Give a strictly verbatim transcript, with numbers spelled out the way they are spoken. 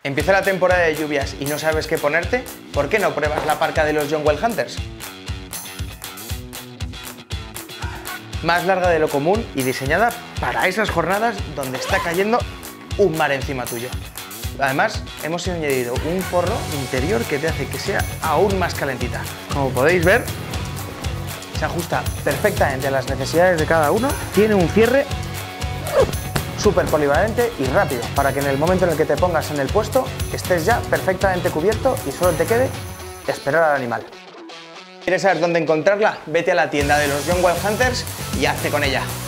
Empieza la temporada de lluvias y no sabes qué ponerte. ¿Por qué no pruebas la parca de los John Well Hunters? Más larga de lo común y diseñada para esas jornadas donde está cayendo un mar encima tuyo. Además, hemos añadido un forro interior que te hace que sea aún más calentita. Como podéis ver, se ajusta perfectamente a las necesidades de cada uno. Tiene un cierre súper polivalente y rápido, para que en el momento en el que te pongas en el puesto estés ya perfectamente cubierto y solo te quede esperar al animal. ¿Quieres saber dónde encontrarla? Vete a la tienda de los John Well Hunters y hazte con ella.